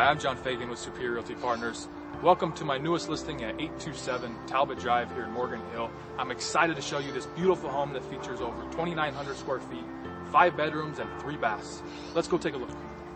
Hi, I'm John Fagan with Superior Realty Partners. Welcome to my newest listing at 827 Talbot Drive here in Morgan Hill. I'm excited to show you this beautiful home that features over 2,900 square feet, 5 bedrooms and 3 baths. Let's go take a look.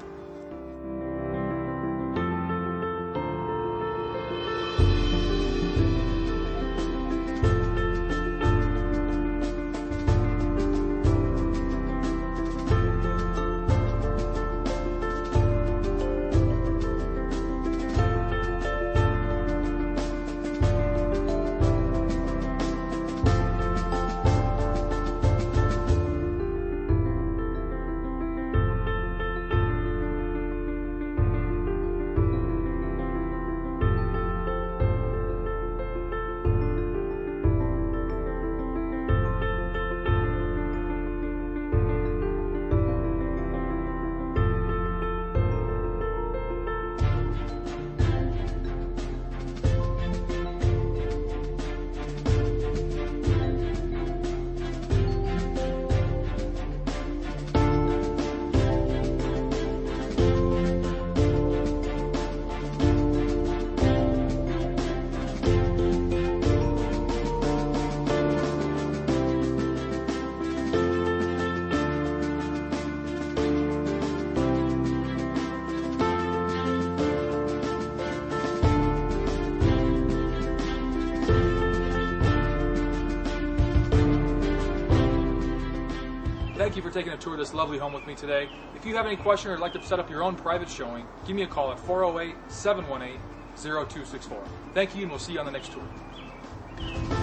Thank you for taking a tour of this lovely home with me today. If you have any question or would like to set up your own private showing, give me a call at 408-718-0264. Thank you, and we'll see you on the next tour.